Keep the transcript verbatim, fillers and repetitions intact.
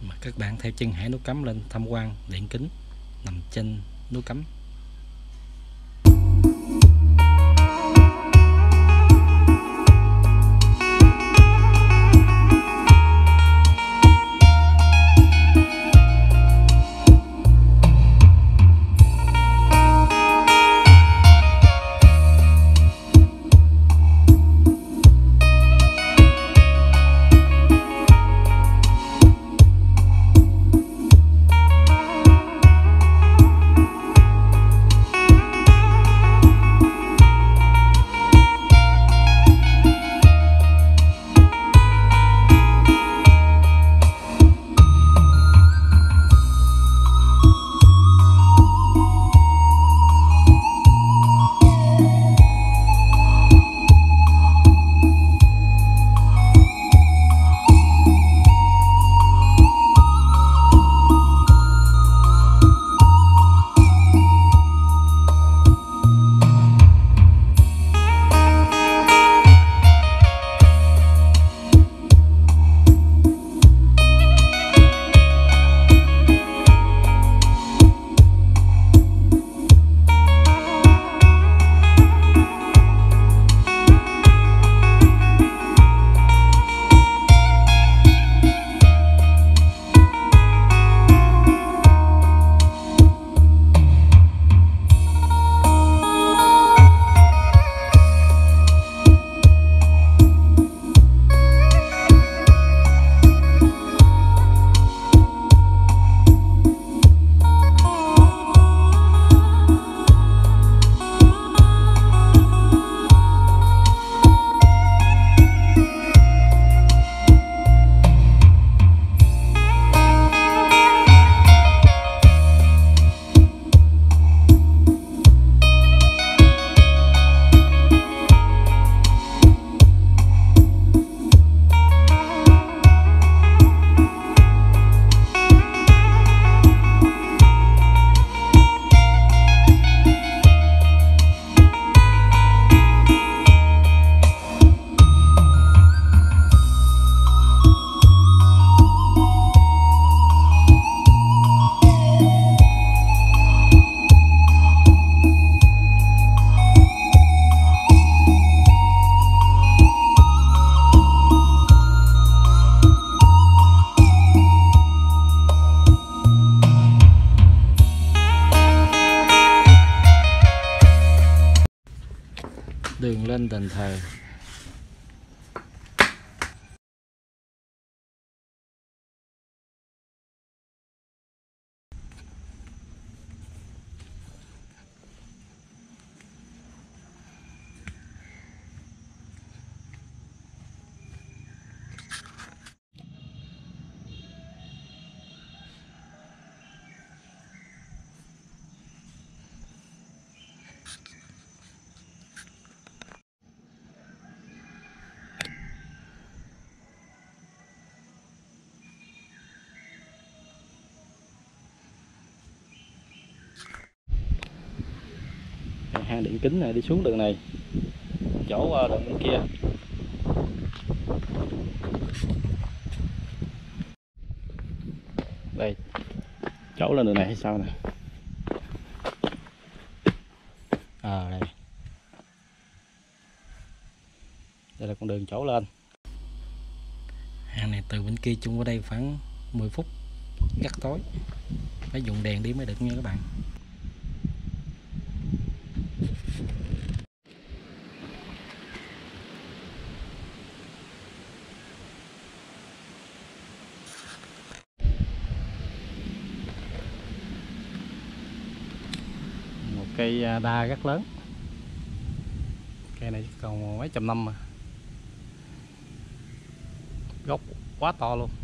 mà các bạn theo chân Hải Núi Cấm lên tham quan điện kính nằm trên núi Cấm. Đường lên đền thờ. Hang điện kính này đi xuống đường này, chỗ đường bên kia. Đây, chỗ lên đường này hay sao nè. À đây. Đây là con đường chỗ lên. Hang này từ bên kia chung qua đây khoảng mười phút, gắt tối. Phải dùng đèn đi mới được nha các bạn. Cây đa rất lớn, cây này còn mấy trăm năm mà, gốc quá to luôn.